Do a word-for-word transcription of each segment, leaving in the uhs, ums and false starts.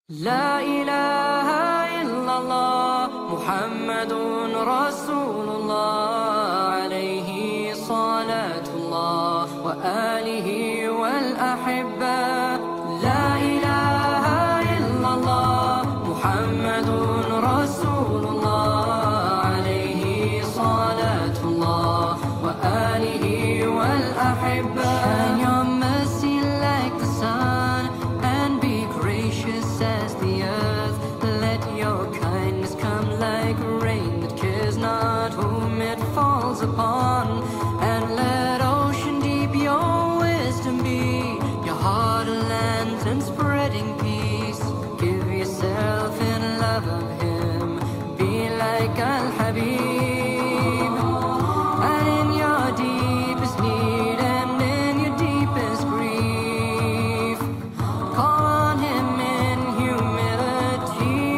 لا إله إلا الله محمد رسول الله عليه صلاة الله وآله والأحبة لا إله إلا الله محمد رسول الله عليه صلاة الله وآله والأحبة. Shine your mercy like the sun and be gracious as the earth. Let your kindness come like rain that cares not whom it falls upon. And let ocean deep your wisdom be, your heart a lantern spreading peace. Give yourself in love of him, be like Al-Habib. And in your deepest need and in your deepest grief, call on him in humility.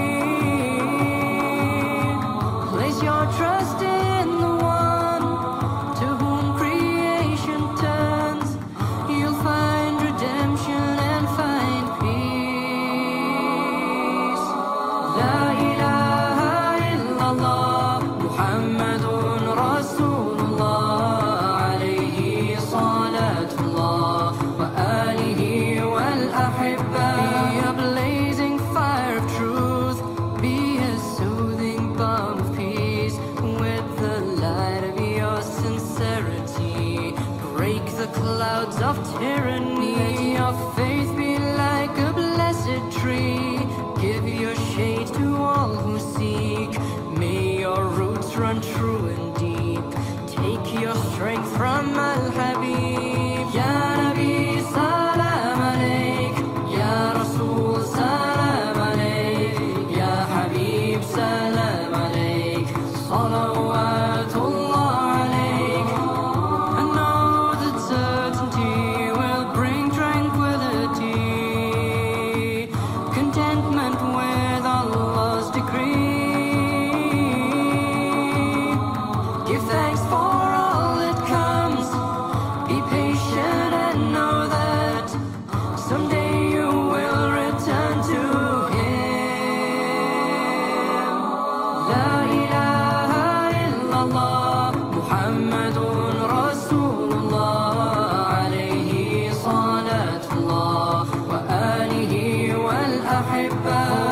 Place your trust in the one to whom creation turns. You'll find redemption and find peace. La ilaha illallah Muhammadun Rasulullah alayhi salatullah wa alihi wal ahibba. Be a blazing fire of truth, be a soothing balm of peace. With the light of your sincerity, break the clouds of tyranny. Let your faith be like a blessed tree, give your shade to all who seek. May your roots run true and deep, take your strength from Al-Habib. Ya Nabi salam alayk, Ya Rasul salam alayk, Ya Habib salam alayk, salawatullah alayk. I know that certainty will bring tranquility, contentment with Allah's decree. Give thanks for all that comes, be patient and know that someday you will return to him. La ilaha illallah Muhammadun Rasulullah alayhi salatullah wa alihi wal ahibba.